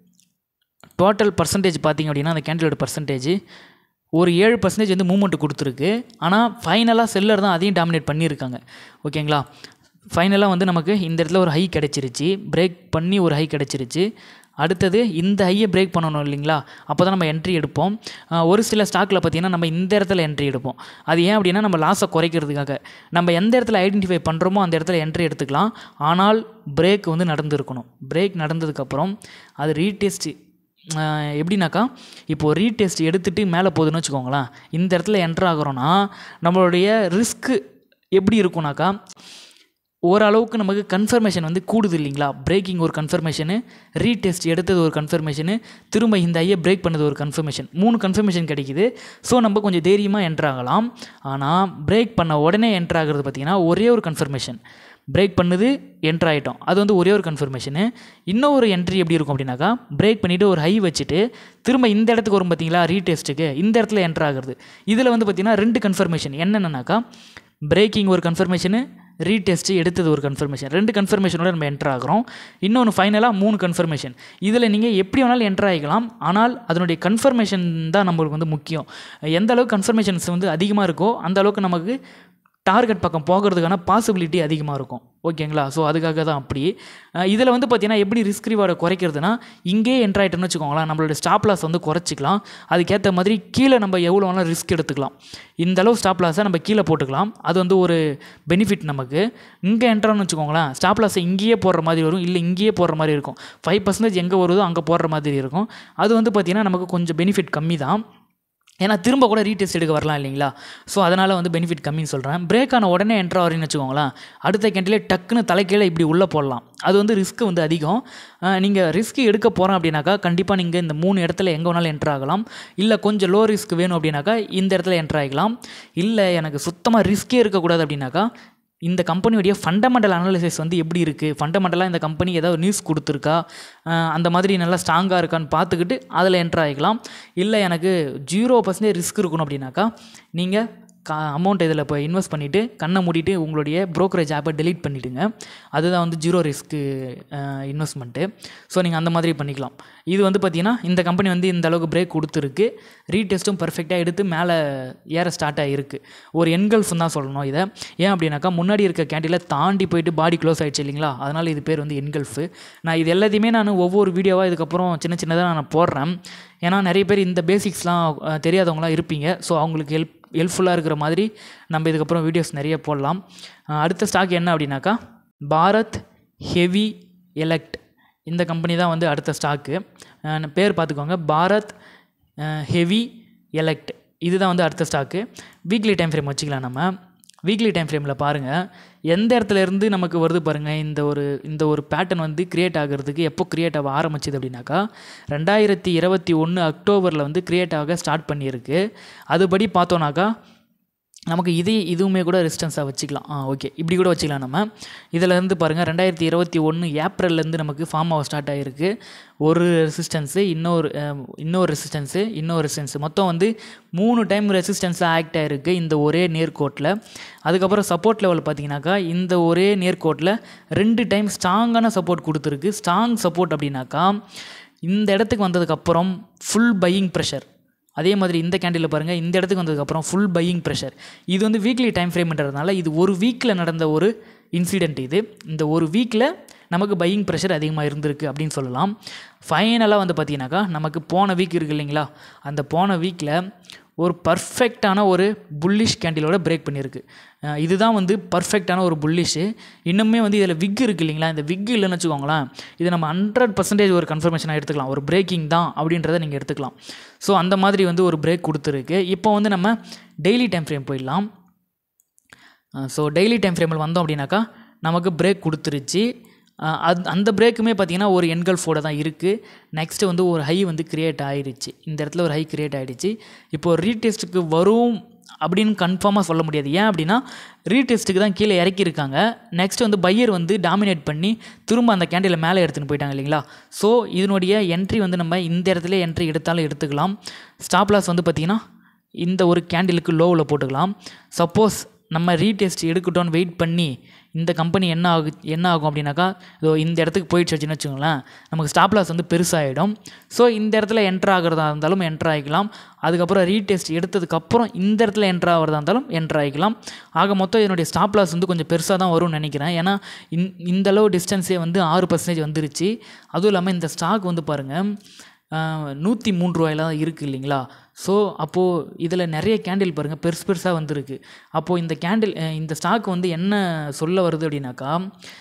டோட்டல் பர்சன்டேஜ் பார்த்திங்க அப்படின்னா அந்த கேண்டிலோட பர்சன்டேஜ் ஒரு ஏழு பர்சன்டேஜ் வந்து மூவ்மெண்ட் கொடுத்துருக்கு. ஆனால் ஃபைனலாக செல்லர் தான் அதையும் டாமினேட் பண்ணியிருக்காங்க. ஓகேங்களா. ஃபைனலாக வந்து நமக்கு இந்த இடத்துல ஒரு ஹை கிடச்சிருச்சு, பிரேக் பண்ணி ஒரு ஹை கிடச்சிருச்சு. அடுத்தது இந்த ஹையை பிரேக் பண்ணணும் இல்லைங்களா, அப்போ தான் நம்ம என்ட்ரி எடுப்போம். ஒரு சில ஸ்டாக்கில் பார்த்திங்கன்னா நம்ம இந்த இடத்துல என்ட்ரி எடுப்போம். அது ஏன் அப்படின்னா நம்ம லாஸை குறைக்கிறதுக்காக. நம்ம எந்த இடத்துல ஐடென்டிஃபை பண்ணுறோமோ அந்த இடத்துல என்ட்ரி எடுத்துக்கலாம். ஆனால் பிரேக் வந்து நடந்துருக்கணும். பிரேக் நடந்ததுக்கப்புறம் அது ரீடெஸ்ட் எப்படின்னாக்கா, இப்போது ரீடெஸ்ட் எடுத்துகிட்டு மேலே போகுதுன்னு வச்சுக்கோங்களேன், இந்த இடத்துல என்ட்ரு ஆகிறோன்னா நம்மளுடைய ரிஸ்க்கு எப்படி இருக்கும்னாக்கா, ஓரளவுக்கு நமக்கு கன்ஃபர்மேஷன் வந்து கூடுது இல்லைங்களா. பிரேக்கிங் ஒரு கன்ஃபர்மேஷனு, ரீடெஸ்ட் எடுத்தது ஒரு கன்ஃபர்மேஷனு, திரும்ப இந்த ஐயை பிரேக் பண்ணது ஒரு கன்ஃபர்மேஷன், மூணு கன்ஃபர்மேஷன் கிடைக்கிது. ஸோ நம்ம கொஞ்சம் தைரியமாக என்ட்ரு ஆகலாம். ஆனால் பிரேக் பண்ண உடனே என்ட்ரு ஆகிறது பார்த்திங்கன்னா ஒரே ஒரு கன்ஃபர்மேஷன். பிரேக் பண்ணுது, என்ட்ரு ஆகிட்டோம், அது வந்து ஒரே ஒரு கன்ஃபர்மேஷனு. இன்னொரு என்ட்ரி எப்படி இருக்கும் அப்படின்னாக்கா, பிரேக் பண்ணிவிட்டு ஒரு ஹை வச்சுட்டு திரும்ப இந்த இடத்துக்கு வரும் பார்த்திங்களா ரீடெஸ்ட்டுக்கு, இந்த இடத்துல என்ட்ரு ஆகிறது. இதில் வந்து பார்த்திங்கன்னா ரெண்டு கன்ஃபர்மேஷன் என்னென்னாக்கா, பிரேக்கிங் ஒரு கன்ஃபர்மேஷனு, ரீடெஸ்ட்டு எடுத்தது ஒரு கன்ஃபர்மேஷன். ரெண்டு கன்ஃபர்மேஷனோட நம்ம என்ட்ரு ஆகிறோம். இன்னொன்று ஃபைனலாக மூணு கன்ஃபர்மேஷன். இதில் நீங்கள் எப்படி வேணாலும் என்ட்ரு ஆகிக்கலாம். ஆனால் அதனுடைய கன்ஃபர்மேஷன் தான் நம்மளுக்கு வந்து முக்கியம். எந்த அளவுக்கு கன்ஃபர்மேஷன்ஸ் வந்து அதிகமாக இருக்கோ அந்த அளவுக்கு நமக்கு டார்கெட் பக்கம் போகிறதுக்கான பாசிபிலிட்டி அதிகமாக இருக்கும். ஓகேங்களா. ஸோ அதுக்காக தான் அப்படி. இதில் வந்து பார்த்திங்கன்னா எப்படி ரிஸ்க் ரிவார்டை குறைக்கிறதுனா, இங்கே என்ட்ரு ஆகிட்டோம்னு வச்சுக்கோங்களேன், நம்மளோட ஸ்டாப் லாஸ் வந்து குறைச்சிக்கலாம். அதுக்கேற்ற மாதிரி கீழே நம்ம எவ்வளோ வேணாலும் ரிஸ்க் எடுத்துக்கலாம். இந்த அளவு ஸ்டாப் லாஸை நம்ம கீழே போட்டுக்கலாம். அது வந்து ஒரு பெனிஃபிட் நமக்கு. இங்கே என்ட்ரான்னு வச்சுக்கோங்களேன், ஸ்டாப் லாஸை இங்கேயே போடுற மாதிரி வரும், இல்லை இங்கேயே போடுற மாதிரி இருக்கும். ஃபைவ் பர்சன்டேஜ் எங்கே வருதோ அங்கே போடுற மாதிரி இருக்கும். அது வந்து பார்த்திங்கன்னா நமக்கு கொஞ்சம் பெனிஃபிட் கம்மி தான். ஏன்னா திரும்ப கூட ரீடெஸ்ட் எடுக்க வரலாம் இல்லைங்களா. ஸோ அதனால் வந்து பெனிஃபிட் கம்மின்னு சொல்கிறேன். பிரேக் ஆன உடனே என்ட்ரு ஆகிறீங்கன்னு வச்சுக்கோங்களேன், அடுத்த கேண்டிலே டக்குன்னு தலைக்கீழே இப்படி உள்ளே போடலாம். அது வந்து ரிஸ்க்கு வந்து அதிகம். நீங்கள் ரிஸ்க்கு எடுக்க போகிறோம் அப்படின்னாக்கா கண்டிப்பாக நீங்கள் இந்த மூணு இடத்துல எங்கே வேணாலும் என்ட்ரு ஆகலாம். இல்லை கொஞ்சம் லோ ரிஸ்க் வேணும் அப்படின்னாக்கா இந்த இடத்துல என்ட்ரு ஆகிக்கலாம். இல்லை எனக்கு சுத்தமாக ரிஸ்க்கே இருக்கக்கூடாது அப்படின்னாக்கா இந்த கம்பெனியுடைய ஃபண்டமெண்டல் அனாலிசிஸ் வந்து எப்படி இருக்குது, ஃபண்டமெண்டலாக இந்த கம்பெனி ஏதாவது நியூஸ் கொடுத்துருக்கா, அந்த மாதிரி நல்லா ஸ்ட்ராங்காக இருக்கான்னு பார்த்துக்கிட்டு அதில் என்ட்ரு ஆகிக்கலாம். இல்லை எனக்கு ஜீரோ பர்சன்டேஜ் ரிஸ்க் இருக்கணும் அப்படின்னாக்கா நீங்கள் கா அமௌண்ட் இதில் இப்போ இன்வெஸ்ட் பண்ணிவிட்டு கண்ணை மூடிட்டு உங்களுடைய ப்ரோக்கரேஜ் ஆப்பை டெலீட் பண்ணிவிடுங்க. அதுதான் வந்து ஜீரோ ரிஸ்க்கு இன்வெஸ்ட்மெண்ட்டு. ஸோ நீங்கள் அந்த மாதிரி பண்ணிக்கலாம். இது வந்து பார்த்திங்கன்னா இந்த கம்பெனி வந்து இந்த அளவுக்கு பிரேக் கொடுத்துருக்கு. ரீடெஸ்ட்டும் பர்ஃபெக்டாக எடுத்து மேலே ஏற ஸ்டார்ட் ஆகிருக்கு. ஒரு என்கல்ஃப்னு தான் சொல்லணும் இதை. ஏன் அப்படின்னாக்கா முன்னாடி இருக்க கேண்டிலை தாண்டி போயிட்டு பாடி க்ளோஸ் ஆகிடுச்சு இல்லைங்களா, அதனால் இது பேர் வந்து என்கல்ஃபு. நான் இது எல்லாத்தையுமே நான் ஒவ்வொரு வீடியோவாக இதுக்கப்புறம் சின்ன சின்னதாக நான் போடுறேன். ஏன்னா நிறைய பேர் இந்த பேசிக்ஸ்லாம் தெரியாதவங்களாம் இருப்பீங்க. ஸோ அவங்களுக்கு ஹெல்ப் ஹெல்ப்ஃபுல்லாக இருக்கிற மாதிரி நம்ம இதுக்கப்புறம் வீடியோஸ் நிறைய போடலாம். அடுத்த ஸ்டாக் என்ன அப்படின்னாக்கா பாரத் ஹெவி எலக்ட். இந்த கம்பெனி தான் வந்து அடுத்த ஸ்டாக்கு. பேர் பார்த்துக்கோங்க, பாரத் ஹெவி எலக்ட். இதுதான் வந்து அடுத்த ஸ்டாக்கு. வீக்லி டைம் ஃப்ரேம் வச்சுக்கலாம். நம்ம வீக்லி டைம் ஃப்ரேமில் பாருங்கள் எந்த இடத்துல இருந்து நமக்கு வருது பாருங்கள். இந்த ஒரு இந்த ஒரு பேட்டர்ன் வந்து க்ரியேட் ஆகிறதுக்கு எப்போ க்ரியேட் ஆக ஆரம்பிச்சிது அப்படின்னாக்கா ரெண்டாயிரத்தி இருபத்தி ஒன்று அக்டோபரில் வந்து க்ரியேட் ஆக ஸ்டார்ட் பண்ணியிருக்கு. அதுபடி பார்த்தோன்னாக்கா நமக்கு இதே இதுவுமே கூட ரெசிஸ்டன்ஸாக வச்சுக்கலாம். ஆ ஓகே, இப்படி கூட வச்சுக்கலாம். நம்ம இதிலேருந்து பாருங்கள் ரெண்டாயிரத்தி இருபத்தி ஒன்று ஏப்ரல்லேருந்து நமக்கு ஃபார்ம் ஆக ஸ்டார்ட் ஆகிருக்கு. ஒரு ரெசிஸ்டன்ஸு, இன்னொரு இன்னொரு ரெசிஸ்டன்ஸு, இன்னொரு ரெசிஸ்டன்ஸு, மொத்தம் வந்து மூணு டைம் ரெசிஸ்டன்ஸாக ஆக்ட் ஆகிருக்கு இந்த ஒரே நேர்கோட்டில். அதுக்கப்புறம் சப்போர்ட் லெவல் பார்த்தீங்கன்னாக்கா இந்த ஒரே நேர்கோட்டில் ரெண்டு டைம் ஸ்ட்ராங்கான சப்போர்ட் கொடுத்துருக்கு. ஸ்ட்ராங் சப்போர்ட் அப்படின்னாக்கா இந்த இடத்துக்கு வந்ததுக்கப்புறம் ஃபுல் பையிங் ப்ரெஷர். அதே மாதிரி இந்த கேண்டில் பாருங்கள் இந்த இடத்துக்கு வந்ததுக்கப்புறம் ஃபுல் பையிங் ப்ரெஷர். இது வந்து வீக்லி டைம் ஃப்ரேம்ன்றதுனால இது ஒரு வீக்கில் நடந்த ஒரு இன்சிடெண்ட். இது இந்த ஒரு வீக்கில் நமக்கு பையிங் ப்ரெஷர் அதிகமாக இருந்திருக்கு அப்படின்னு சொல்லலாம். ஃபைனலாக வந்து பார்த்தீங்கன்னாக்கா நமக்கு போன வீக் இருக்குது இல்லைங்களா, அந்த போன வீக்கில் ஒரு பர்ஃபெக்டான ஒரு புல்லிஷ் கேண்டிலோட பிரேக் பண்ணியிருக்கு. இதுதான் வந்து பர்ஃபெக்டான ஒரு புல்லிஷு. இன்னுமே வந்து இதில் விக் இருக்குது இல்லைங்களா, இந்த விக் இல்லைன்னு வச்சுக்கோங்களேன், இது நம்ம ஹண்ட்ரட் பர்சன்டேஜ் ஒரு கன்ஃபர்மேஷனாக எடுத்துக்கலாம், ஒரு பிரேக்கிங் தான் அப்படின்றத நீங்கள் எடுத்துக்கலாம். ஸோ அந்த மாதிரி வந்து ஒரு பிரேக் கொடுத்துருக்கு. இப்போ வந்து நம்ம டெய்லி டைம் ஃப்ரேம் போயிடலாம். ஸோ டெய்லி டைம் ஃப்ரேமில் வந்தோம் அப்படின்னாக்கா நமக்கு பிரேக் கொடுத்துருச்சு. அது அந்த பிரேக்குமே பார்த்திங்கன்னா ஒரு என்கல்ஃபோட தான் இருக்குது. நெக்ஸ்ட்டு வந்து ஒரு ஹை வந்து க்ரியேட் ஆகிடுச்சு. இந்த இடத்துல ஒரு ஹை க்ரியேட் ஆகிடுச்சு. இப்போது ரீடெஸ்ட்டுக்கு வரும் அப்படின்னு கன்ஃபார்மாக சொல்ல முடியாது. ஏன் அப்படின்னா ரீடெஸ்ட்டுக்கு தான் கீழே இறக்கியிருக்காங்க. நெக்ஸ்ட் வந்து பையர் வந்து டாமினேட் பண்ணி திரும்ப அந்த கேண்டிலை மேலே எடுத்துன்னு போயிட்டாங்க இல்லைங்களா. ஸோ இதனுடைய என்ட்ரி வந்து நம்ம இந்த இடத்துல என்ட்ரி எடுத்தாலும் எடுத்துக்கலாம். ஸ்டாப் லாஸ் வந்து பார்த்திங்கன்னா இந்த ஒரு கேண்டிலுக்கு லோவில் போட்டுக்கலாம். சப்போஸ் நம்ம ரீடெஸ்ட் எடுக்கட்டோன்னு வெயிட் பண்ணி இந்த கம்பெனி என்ன ஆகு என்ன ஆகும் அப்படின்னாக்கா இதோ இந்த இடத்துக்கு போயிடுச்சு வச்சுன்னு வச்சுக்கோங்களேன், நமக்கு ஸ்டாப் லாஸ் வந்து பெருசாகிடும். ஸோ இந்த இடத்துல என்ட்ரு ஆகிறதா இருந்தாலும் என்ட்ரு ஆகிக்கலாம். அதுக்கப்புறம் ரீடெஸ்ட் எடுத்ததுக்கப்புறம் இந்த இடத்துல என்ட்ரு ஆகிறதா இருந்தாலும் என்ட்ரு ஆகிக்கலாம். ஆக மொத்தம் இதனுடைய ஸ்டாப் லாஸ் வந்து கொஞ்சம் பெருசாக தான் வரும்னு நினைக்கிறேன். ஏன்னா இந் இந்தளவு டிஸ்டன்ஸே வந்து ஆறு பர்சன்டேஜ் வந்துருச்சு. அதுவும் இல்லாமல் இந்த ஸ்டாக் வந்து பாருங்கள் நூற்றி மூன்று ரூபாயில் தான் இருக்குது இல்லைங்களா. ஸோ அப்போது இதில் நிறைய கேண்டில் பாருங்கள் பெருசு பெருசாக வந்திருக்கு. அப்போது இந்த கேண்டில் இந்த ஸ்டாக் வந்து என்ன சொல்ல வருது அப்படின்னாக்கா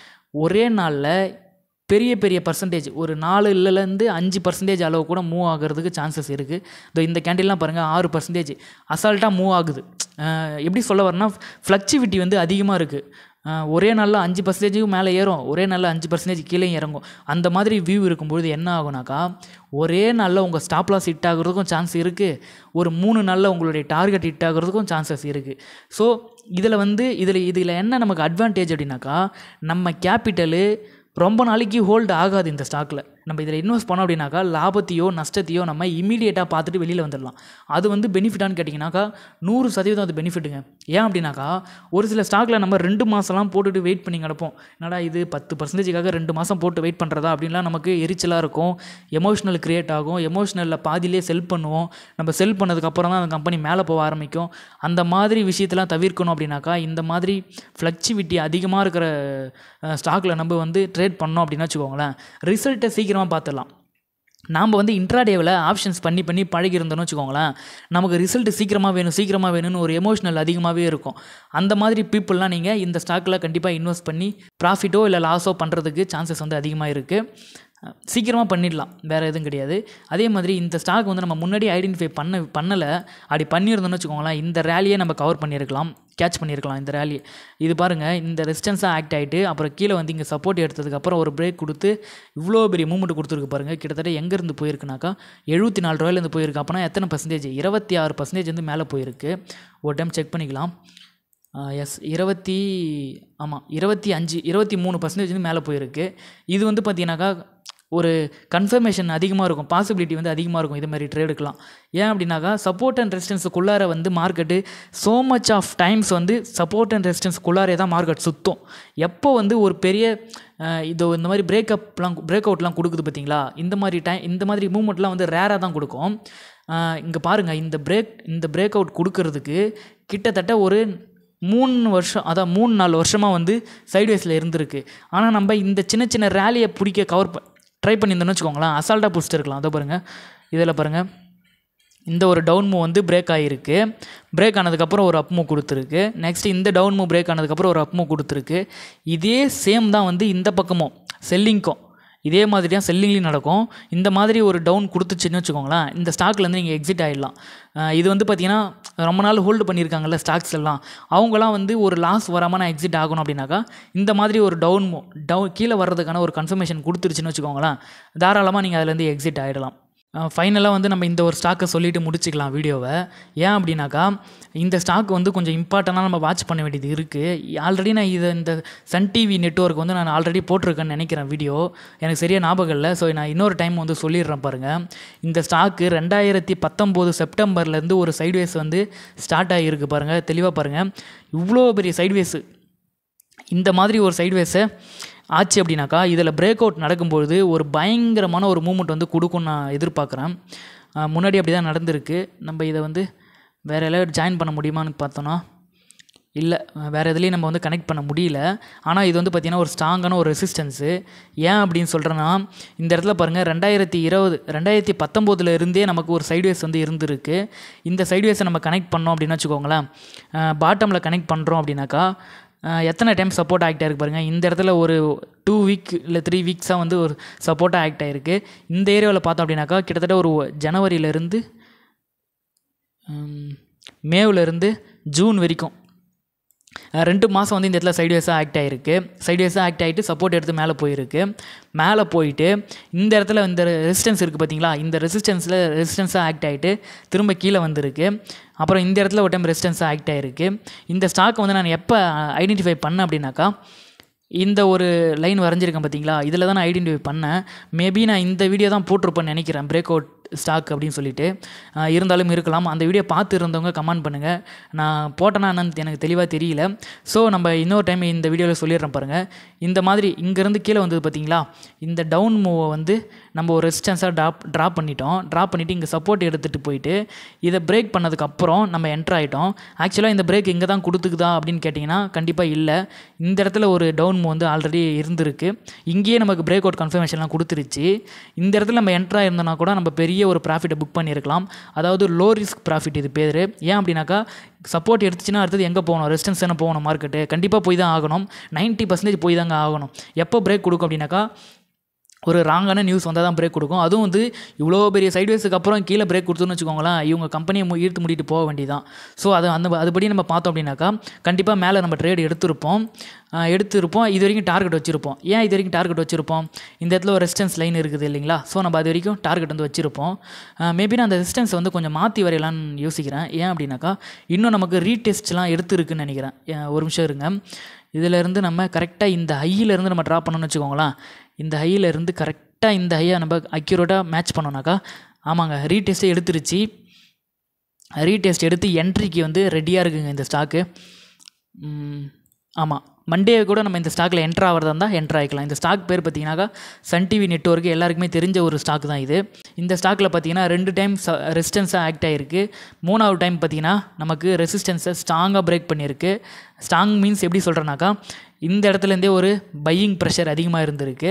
ஒரே நாளில் பெரிய பெரிய பர்சன்டேஜ் ஒரு நாலு இல்லைலேருந்து அஞ்சு பர்சன்டேஜ் அளவு கூட மூவ் ஆகிறதுக்கு சான்சஸ் இருக்குது. இதோ இந்த கேண்டில்லாம் பாருங்கள் ஆறு பர்சன்டேஜ் அசால்ட்டாக மூவ் ஆகுது. எப்படி சொல்ல வரேன்னா ஃப்ளக்சுவிட்டி வந்து அதிகமாக இருக்குது. ஒரே நாளில் அஞ்சு பர்சன்டேஜுக்கு மேலே ஏறும், ஒரே நாளில் அஞ்சு பர்சன்டேஜ் கீழே இறங்கும். அந்த மாதிரி வியூ இருக்கும்பொழுது என்ன ஆகுனாக்கா ஒரே நாளில் உங்கள் ஸ்டாப் லாஸ் ஹிட் ஆகிறதுக்கும் சான்ஸ் இருக்குது, ஒரு மூணு நாளில் உங்களுடைய டார்கெட் ஹிட் ஆகிறதுக்கும் சான்சஸ் இருக்குது. ஸோ இதில் வந்து இதில் இதில் என்ன நமக்கு அட்வான்டேஜ் அப்படின்னாக்கா நம்ம கேபிட்டலு ரொம்ப நாளைக்கு ஹோல்டு ஆகாது. இந்த ஸ்டாக்கில் நம்ம இதில் இன்வெஸ்ட் பண்ணோம் அப்படின்னாக்கா லாபத்தையோ நஷ்டத்தையோ நம்ம இமீடியேட்டாக பார்த்துட்டு வெளியில் வந்துடலாம். அது வந்து பெனிஃபிட்டானு கேட்டிங்கனாக்கா நூறு சதவீதம் அது பெனிஃபிட்டுங்க. ஏன் அப்படின்னாக்கா ஒரு சில ஸ்டாக்கில் நம்ம ரெண்டு மாதம்லாம் போட்டுட்டு வெயிட் பண்ணி கிடப்போம். என்னடா இது பத்து பர்சன்டேஜுக்காக ரெண்டு மாதம் போட்டு வெயிட் பண்ணுறதா அப்படின்லாம் நமக்கு எரிச்சலாக இருக்கும், எமோஷ்னல் க்ரியேட் ஆகும். எமோஷ்னலில் பாதியிலே செல் பண்ணுவோம். நம்ம செல் பண்ணதுக்கப்புறம் தான் அந்த கம்பெனி மேலே போக ஆரம்பிக்கும். அந்த மாதிரி விஷயத்தெல்லாம் தவிர்க்கணும் அப்படின்னாக்கா இந்த மாதிரி ஃப்ளக்சுவிட்டி அதிகமாக இருக்கிற ஸ்டாக்கில் நம்ம வந்து ட்ரேட் பண்ணோம் அப்படின்னு வச்சுக்கோங்களேன், ரிசல்ட்டை சீக்கிரம் பார்த்துடலாம். நாம் வந்து இன்ட்ராடேவில் ஆப்ஷன்ஸ் பண்ணி பண்ணி பழகிருந்தோன்னு வச்சுக்கோங்களேன், நமக்கு ரிசல்ட் சீக்கிரமாக வேணும் சீக்கிரமாக வேணும்னு ஒரு எமோஷ்னல் அதிகமாகவே இருக்கும். அந்த மாதிரி பீப்புளெலாம் நீங்கள் இந்த ஸ்டாக்கில் கண்டிப்பாக இன்வெஸ்ட் பண்ணி ப்ராஃபிட்டோ இல்லை லாஸோ பண்ணுறதுக்கு சான்சஸ் வந்து அதிகமாக இருக்குது. சீக்கிரமாக பண்ணிடலாம், வேறு எதுவும் கிடையாது. அதே மாதிரி இந்த ஸ்டாக் வந்து நம்ம முன்னாடி ஐடென்டிஃபை பண்ண பண்ணலை அப்படி பண்ணியிருந்தோன்னு வச்சுக்கோங்களேன், இந்த ரேலியை நம்ம கவர் பண்ணியிருக்கலாம், கேட்ச் பண்ணியிருக்கலாம் இந்த ரேலி. இது பாருங்கள் இந்த ரெசிஸ்டன்ஸாக ஆக்ட் ஆகிட்டு அப்புறம் கீழே வந்து இங்கே சப்போர்ட் எடுத்ததுக்கப்புறம் ஒரு பிரேக் கொடுத்து இவ்வளோ பெரிய மூவ்மெண்ட் கொடுத்துருக்கு பாருங்கள். கிட்டத்தட்ட எங்கேருந்து போயிருக்குனாக்கா எழுபத்தி நாலு ரூபாயிலேருந்து போயிருக்கு. அப்போனா எத்தனை பர்சன்டேஜ், இருபத்தி ஆறு பர்சன்டேஜ் வந்து மேலே போயிருக்கு. ஒரு டைம் செக் பண்ணிக்கலாம். எஸ் இருபத்தி ஆமாம் இருபத்தி அஞ்சு இருபத்தி மூணு பர்சன்டேஜ் வந்து மேலே போயிருக்கு. இது வந்து பார்த்தீங்கன்னாக்கா ஒரு கன்ஃபர்மேஷன் அதிகமாக இருக்கும், பாசிபிலிட்டி வந்து அதிகமாக இருக்கும் இது மாதிரி ட்ரேடுக்கலாம். ஏன் அப்படின்னாக்கா சப்போர்ட் அண்ட் ரெசிஸ்டன்ஸுக்குள்ளார வந்து market so much of times வந்து சப்போர்ட் அண்ட் ரெசிஸ்டன்ஸுக்குள்ளாரே தான் மார்க்கெட் சுற்றும். எப்போ வந்து ஒரு பெரிய இதோ இந்த மாதிரி பிரேக்கப்லாம் பிரேக் அவுட்லாம் கொடுக்குது பார்த்தீங்களா, இந்த மாதிரி டைம் இந்த மாதிரி மூவ்மெண்ட்லாம் வந்து ரேராக தான் கொடுக்கும். இங்கே பாருங்கள் இந்த பிரேக் இந்த பிரேக் அவுட் கொடுக்கறதுக்கு கிட்டத்தட்ட ஒரு மூணு வருஷம் அதான் மூணு நாலு வருஷமாக வந்து சைட்வேஸில் இருந்திருக்கு. ஆனால் நம்ம இந்த சின்ன சின்ன ரேலியை பிடிக்க கவர் ப ட்ரை பண்ணியிருந்தோன்னு வச்சுக்கோங்களேன், அசால்ட்டாக பிடிச்சிட்டு இருக்கலாம். அதை பாருங்கள், இதில் பாருங்கள் இந்த ஒரு டவுன் மூவ் வந்து பிரேக் ஆகிருக்கு. பிரேக் ஆனதுக்கப்புறம் ஒரு அப் மூவ் கொடுத்துருக்கு. நெக்ஸ்ட் இந்த டவுன் மூவ் பிரேக் ஆனதுக்கப்புறம் ஒரு அப் மூவ் கொடுத்துருக்கு. இதே சேம் தான் வந்து இந்த பக்கமும் செல்லிங்க்கும் இதே மாதிரி தான் செல்லிங்லேயும் நடக்கும். இந்த மாதிரி ஒரு டவுன் கொடுத்துச்சுன்னு வச்சுக்கோங்களேன், இந்த ஸ்டாக்லேருந்து நீங்கள் எக்ஸிட் ஆகிடலாம். இது வந்து பார்த்திங்கன்னா ரொம்ப நாள் ஹோல்டு பண்ணியிருக்காங்கல்ல ஸ்டாக்ஸ் எல்லாம், அவங்களாம் வந்து ஒரு லாஸ் வராமல் நான் எக்ஸிட் ஆகணும் அப்படின்னாக்கா இந்த மாதிரி ஒரு டவுன் டவுன் கீழே வர்றதுக்கான ஒரு கன்ஃபர்மேஷன் கொடுத்துருச்சுன்னு வச்சுக்கோங்களேன், தாராளமாக நீங்கள் அதுலேருந்து எக்ஸிட் ஆகிடலாம். ஃபைனலாக வந்து நம்ம இந்த ஒரு ஸ்டாக்கை சொல்லிவிட்டு முடிச்சுக்கலாம் வீடியோவை. ஏன் அப்படின்னாக்கா இந்த ஸ்டாக் வந்து கொஞ்சம் இம்பார்ட்டண்ட்டாக நம்ம வாட்ச் பண்ண வேண்டியது இருக்குது. ஆல்ரெடி நான் இதை இந்த சன் டிவி நெட்வொர்க் வந்து நான் ஆல்ரெடி போட்டிருக்கேன்னு நினைக்கிறேன் வீடியோ, எனக்கு சரியாக ஞாபகம் இல்லை. ஸோ நான் இன்னொரு டைம் வந்து சொல்லிடுறேன் பாருங்கள். இந்த ஸ்டாக்கு ரெண்டாயிரத்தி பத்தொம்போது செப்டம்பர்லேருந்து ஒரு சைட்வேஸ் வந்து ஸ்டார்ட் ஆகியிருக்கு பாருங்கள், தெளிவாக பாருங்கள். இவ்வளோ பெரிய சைட்வேஸு, இந்த மாதிரி ஒரு சைட்வேஸை ஆச்சு அப்படின்னாக்கா இதில் பிரேக் அவுட் நடக்கும்பொழுது ஒரு பயங்கரமான ஒரு மூமெண்ட் வந்து கொடுக்கும்னு நான் எதிர்பார்க்குறேன். முன்னாடி அப்படி தான் நடந்திருக்கு. நம்ம இதை வந்து வேறு எல்லாம் ஜாயின் பண்ண முடியுமான்னு பார்த்தோன்னா இல்லை வேறு எதுலேயும் நம்ம வந்து கனெக்ட் பண்ண முடியல. ஆனால் இது வந்து பார்த்திங்கன்னா ஒரு ஸ்ட்ராங்கான ஒரு ரெசிஸ்டன்ஸு. ஏன் அப்படின்னு சொல்கிறேன்னா, இந்த இடத்துல பாருங்கள், ரெண்டாயிரத்தி இருபது ரெண்டாயிரத்தி பத்தொம்போதில் இருந்தே நமக்கு ஒரு சைட்வேஸ் வந்து இருந்திருக்கு. இந்த சைட்வேஸை நம்ம கனெக்ட் பண்ணோம் அப்படின்னு வச்சுக்கோங்களேன், பாட்டமில் கனெக்ட் பண்ணுறோம் அப்படின்னாக்கா எத்தனை டைம் சப்போர்ட் ஆக்ட் ஆகிருக்கு பாருங்கள். இந்த இடத்துல ஒரு டூ வீக் இல்லை த்ரீ வீக்ஸாக வந்து ஒரு சப்போர்ட்டாக ஆக்ட் ஆகிருக்கு. இந்த ஏரியாவில் பார்த்தோம் அப்படின்னாக்கா கிட்டத்தட்ட ஒரு ஜனவரியிலேருந்து மேவிலேருந்து ஜூன் வரைக்கும் ரெண்டு மாதம் வந்து இந்த இடத்துல சைட்வேஸாக ஆக்ட் ஆகிருக்கு. சைட்வேஸாக ஆக்ட் ஆகிட்டு சப்போர்ட் எடுத்து மேலே போயிருக்கு. மேலே போயிட்டு இந்த இடத்துல இந்த ரெசிஸ்டன்ஸ் இருக்குது பார்த்தீங்களா, இந்த ரெசிஸ்டன்ஸில் ரெசிஸ்டன்ஸாக ஆக்ட் ஆகிட்டு திரும்ப கீழே வந்திருக்கு. அப்புறம் இந்த இடத்துல ஒரு டைம் ரெசிஸ்டன்ஸாக ஆக்ட் ஆகிருக்கு. இந்த ஸ்டாக் வந்து நான் எப்போ ஐடென்டிஃபை பண்ணேன் அப்படின்னாக்கா, இந்த ஒரு லைன் வரைஞ்சிருக்கேன் பார்த்தீங்களா, இதில் தான் நான் ஐடென்டிஃபை பண்ணேன். மேபி நான் இந்த வீடியோ தான் போட்டிருப்பேன்னு நினைக்கிறேன், பிரேக் அவுட் ஸ்டாக் அப்படின்னு சொல்லிட்டு. இருந்தாலும் இருக்கலாம். அந்த வீடியோ பார்த்து இருந்தவங்க கமெண்ட் பண்ணுங்கள். நான் போட்டேன்னா என்னன்னு எனக்கு தெளிவாக தெரியல. ஸோ நம்ம இன்னொரு டைம் இந்த வீடியோவில் சொல்லிடுறேன் பாருங்கள். இந்த மாதிரி இங்கேருந்து கீழே வந்தது பார்த்தீங்களா, இந்த டவுன் மூவை வந்து நம்ம ஒரு ரெசிஸ்டன்ஸாக ட்ராப் ட்ராப் பண்ணிட்டோம். ட்ராப் பண்ணிவிட்டு இங்கே சப்போர்ட் எடுத்துகிட்டு போயிட்டு இதை பிரேக் பண்ணதுக்கப்புறம் நம்ம என்ட்ரு ஆகிட்டோம். ஆக்சுவலாக இந்த பிரேக் இங்கே தான் கொடுத்துக்குதா அப்படின்னு கேட்டிங்கன்னா கண்டிப்பாக இல்லை. இந்த இடத்துல ஒரு டவுன் மூவ் வந்து ஆல்ரெடி இருந்திருக்கு. இங்கேயே நமக்கு பிரேக் அவுட் கன்ஃபர்மேஷன்லாம் கொடுத்துருச்சு. இந்த இடத்துல நம்ம என்ட்ரு ஆகிருந்தோன்னா கூட நம்ம பெரிய ஒரு ப்ராஃபிட்டை புக் பண்ணியிருக்கலாம். அதாவது லோ ரிஸ்க் ப்ராஃபிட் இது பேர். ஏன் அப்படின்னாக்கா, சப்போர்ட் எடுத்துச்சுன்னா அடுத்தது எங்கே போகணும், ரெசிஸ்டன்ஸ் தானே போகணும், மார்க்கெட்டு கண்டிப்பாக போய் தான் ஆகணும். நைன்ட்டி பர்சன்டேஜ் போய் தாங்க ஆகணும். எப்போ பிரேக் கொடுக்கும் அப்படின்னாக்கா, ஒரு ராங்கான நியூஸ் வந்தால் தான் பிரேக் கொடுக்கும். அதுவும் வந்து இவ்வளோ பெரிய சைட்வேஸுக்கு அப்புறம் கீழே பிரேக் கொடுத்தோன்னு வச்சுக்கோங்களேன், இவங்க கம்பெனியை ஈர்த்து மூடிட்டு போக வேண்டியதான். ஸோ அது அந்த அதுபடி நம்ம பார்த்தோம் அப்படின்னாக்கா கண்டிப்பாக மேலே நம்ம ட்ரேட் எடுத்திருப்போம் எடுத்திருப்போம் இது வரைக்கும் டார்கெட் வச்சுருப்போம். ஏன் இது வரைக்கும் டார்கெட் வச்சுருப்போம், இந்த இடத்துல ஒரு ரெசிஸ்டன்ஸ் லைன் இருக்குது இல்லைங்களா. ஸோ நம்ம அது வரைக்கும் டார்கெட் வந்து வச்சுருப்போம். மேபி நான் அந்த ரெசிஸ்டன்ஸ் வந்து கொஞ்சம் மாற்றி வரையலான்னு யோசிக்கிறேன். ஏன் அப்படின்னாக்கா, இன்னும் நமக்கு ரீடெஸ்ட்லாம் எடுத்துருக்குன்னு நினைக்கிறேன். ஒரு நிமிஷம் இருங்க. இதிலேருந்து நம்ம கரெக்டாக இந்த ஹையிலேருந்து நம்ம ட்ராப் பண்ணணும்னு வச்சுக்கோங்களேன். இந்த ஹையிலேருந்து கரெக்டாக இந்த ஹையை நம்ம அக்யூரேட்டாக மேட்ச் பண்ணோன்னாக்கா, ஆமாங்க, ரீடெஸ்ட்டே எடுத்துருச்சு. ரீடெஸ்ட் எடுத்து என்ட்ரிக்கு வந்து ரெடியாக இருக்குங்க இந்த ஸ்டாக்கு. ஆமாம், மண்டே கூட நம்ம இந்த ஸ்டாக்கில் என்ட்ரு ஆகிறதா இருந்தால் என்ட்ரு ஆகிக்கலாம். இந்த ஸ்டாக் பேர் பார்த்தீங்கன்னாக்கா சன் டிவி நெட்வொர்க்கு எல்லாருக்குமே தெரிஞ்ச ஒரு ஸ்டாக் தான் இது. இந்த ஸ்டாக்கில் பார்த்தீங்கன்னா ரெண்டு டைம் ரெசிஸ்டன்ஸாக ஆக்ட் ஆகிருக்கு. மூணாவது டைம் பார்த்தீங்கன்னா நமக்கு ரெசிஸ்டன்ஸை ஸ்ட்ராங்காக பிரேக் பண்ணியிருக்கு. ஸ்ட்ராங் மீன்ஸ் எப்படி சொல்கிறேன்னாக்கா, இந்த இடத்துலேருந்தே ஒரு பையிங் ப்ரெஷர் அதிகமாக இருந்திருக்கு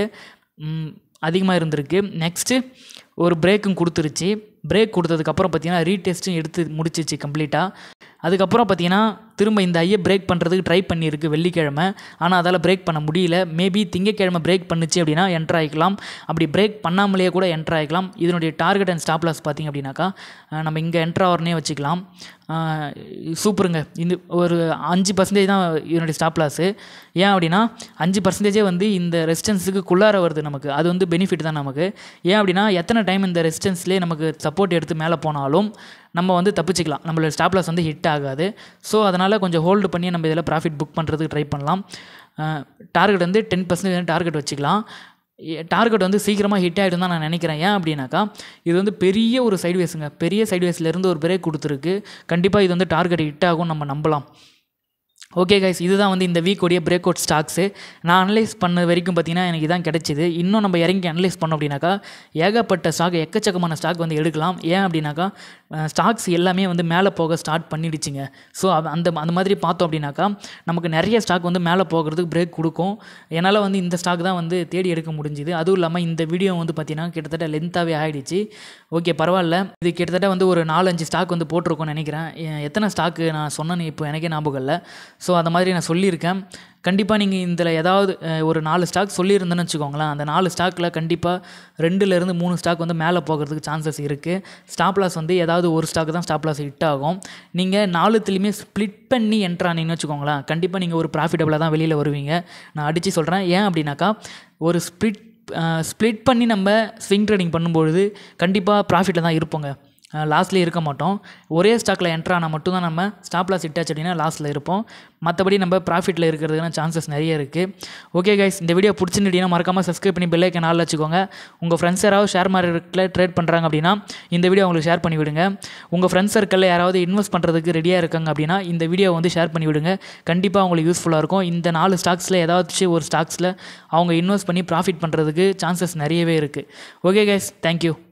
அதிகமாக இருந்திருக்கு நெக்ஸ்ட்டு ஒரு பிரேக்கும் கொடுத்துருச்சு. பிரேக் கொடுத்ததுக்கப்புறம் பார்த்தீங்கன்னா ரீடெஸ்ட்டும் எடுத்து முடிச்சிச்சு கம்ப்ளீட்டாக. அதுக்கப்புறம் பார்த்தீங்கன்னா திரும்ப இந்த ஐயை பிரேக் பண்ணுறதுக்கு ட்ரை பண்ணியிருக்கு வெள்ளிக்கிழமை. ஆனால் அதால் பிரேக் பண்ண முடியல. மேபி திங்கக்கிழமை பிரேக் பண்ணுச்சு அப்படின்னா என்ட்ரு ஆகிக்கலாம். அப்படி பிரேக் பண்ணாமலேயே கூட என்ட்ரு ஆகிக்கலாம். இதனுடைய டார்கெட் அண்ட் ஸ்டாப் லாஸ் பார்த்திங்க அப்படின்னாக்கா நம்ம இங்கே என்ட்ரு ஆகிறனே வச்சுக்கலாம். சூப்பருங்க. இந்த ஒரு அஞ்சு பர்சன்டேஜ் தான் இதனுடைய ஸ்டாப் லாஸு. ஏன் அப்படின்னா அஞ்சு பர்சன்டேஜே வந்து இந்த ரெசிஸ்டன்ஸுக்கு குள்ளார வருது நமக்கு. அது வந்து பெனிஃபிட் தான் நமக்கு. ஏன் அப்படின்னா எத்தனை டைம் இந்த ரெசிஸ்டன்ஸ்லேயே நமக்கு சப்போர்ட் எடுத்து மேலே போனாலும் நம்ம வந்து தப்பிச்சிக்கலாம். நம்மளோட ஸ்டாப் லாஸ் வந்து ஹிட் ஆகாது. ஸோ அதனால் கொஞ்சம் ஹோல்டு பண்ணி நம்ம இதில் ப்ராஃபிட் புக் பண்ணுறதுக்கு ட்ரை பண்ணலாம். டார்கெட் வந்து டென் பர்சன்டேஜ் டார்கெட் வச்சுக்கலாம். டார்கெட் வந்து சீக்கிரமாக ஹிட் ஆகிடும் தான் நான் நினைக்கிறேன். ஏன் அப்படின்னாக்கா, இது வந்து பெரிய ஒரு சைட்வேஸுங்க. பெரிய சைட்வேஸ்லேருந்து ஒரு பிரேக் கொடுத்துருக்கு. கண்டிப்பாக இது வந்து டார்கெட் ஹிட் ஆகும் நம்ம நம்பலாம். ஓகே கைஸ், இதுதான் வந்து இந்த வீக்கோடைய பிரேக் அவுட் ஸ்டாக்ஸு. நான் அனலைஸ் பண்ண வரைக்கும் பார்த்தீங்கன்னா எனக்கு இதான் கிடச்சிது. இன்னும் நம்ம இறங்கி அனலைஸ் பண்ணோம் அப்படின்னாக்கா ஏகப்பட்ட ஸ்டாக், எக்கச்சக்கமான ஸ்டாக் வந்து எடுக்கலாம். ஏன் அப்படின்னாக்கா ஸ்டாக்ஸ் எல்லாமே வந்து மேலே போக ஸ்டார்ட் பண்ணிடுச்சிங்க. ஸோ அந்த அந்த மாதிரி பார்த்தோம் அப்படின்னாக்கா நமக்கு நிறைய ஸ்டாக் வந்து மேலே போகிறதுக்கு பிரேக் கொடுக்கும். என்னால் வந்து இந்த ஸ்டாக் தான் வந்து தேடி எடுக்க முடிஞ்சுது. அதுவும் இல்லாமல் இந்த வீடியோ வந்து பார்த்தீங்கன்னா கிட்டத்தட்ட லென்த்தாகவே ஆகிடுச்சு. ஓகே, பரவாயில்ல. இது கிட்டத்தட்ட வந்து ஒரு நாலஞ்சு ஸ்டாக் வந்து போட்டிருக்கோன்னு நினைக்கிறேன். எத்தனை ஸ்டாக்கு நான் சொன்னேன்னு இப்போ எனக்கே ஞாபகம் இல்லை. ஸோ அந்த மாதிரி நான் சொல்லியிருக்கேன். கண்டிப்பாக நீங்கள் இதில் ஏதாவது ஒரு நாலு ஸ்டாக் சொல்லியிருந்தேன்னு வச்சுக்கோங்களேன். அந்த நாலு ஸ்டாக்கில் கண்டிப்பாக ரெண்டுலேருந்து மூணு ஸ்டாக் வந்து மேலே போகிறதுக்கு சான்சஸ் இருக்குது. ஸ்டாப் லாஸ் வந்து ஏதாவது ஒரு ஸ்டாக் தான் ஸ்டாப் லாஸ் ஹிட் ஆகும். நீங்கள் நாலுத்துலேயுமே ஸ்ப்ளிட் பண்ணி என்ட்ரானீங்கன்னு வச்சுக்கோங்களேன், கண்டிப்பாக நீங்கள் ஒரு ப்ராஃபிட்டபிளாக தான் வெளியில் வருவீங்க. நான் அடித்து சொல்கிறேன். ஏன் அப்படின்னாக்கா, ஒரு ஸ்ப்ளிட் ஸ்ப்ளிட் பண்ணி நம்ம ஸ்விங் ட்ரேடிங் பண்ணும்பொழுது கண்டிப்பாக ப்ராஃபிட்டில் தான் இருப்போங்க, லாஸ்ட்லேயே இருக்க மாட்டோம். ஒரே ஸ்டாக்கில் என்ட்ரானால் மட்டும்தான் நம்ம ஸ்டாப் லாஸ் ஹிட் ஆச்சு அப்படின்னா லாஸ்ட்டில் இருப்போம். மற்றபடி நம்ம ப்ராஃபிட்டில் இருக்கிறதுக்கான சான்சஸ் நிறைய இருக்குது. ஓகே கைஸ், இந்த வீடியோ பிடிச்சிருந்தீங்கன்னா மறக்காமல் சப்ஸ்கிரைப் பண்ணி பெல் ஐக்கன் ஆல்ல வச்சுக்கோங்க. உங்கள் ஃப்ரெண்ட்ஸ் யாராவது ஷேர் மார்க்கெட்டில் ட்ரேட் பண்ணுறாங்க அப்படின்னா இந்த வீடியோ உங்களுக்கு ஷேர் பண்ணி விடுங்க. உங்கள் ஃப்ரெண்ட்ஸ் சர்க்கிளில் யாராவது இன்வெஸ்ட் பண்ணுறதுக்கு ரெடியாக இருக்காங்க அப்படின்னா இந்த வீடியோ வந்து ஷேர் பண்ணி விடுங்க. கண்டிப்பாக அவங்களுக்கு யூஸ்ஃபுல்லாக இருக்கும். இந்த நாலு ஸ்டாக்ஸில் ஏதாச்சும் ஒரு ஸ்டாக்ஸில் அவங்க இன்வெஸ்ட் பண்ணி ப்ராஃபிட் பண்ணுறதுக்கு சான்சஸ் நிறையவே இருக்குது. Okay guys, thank you.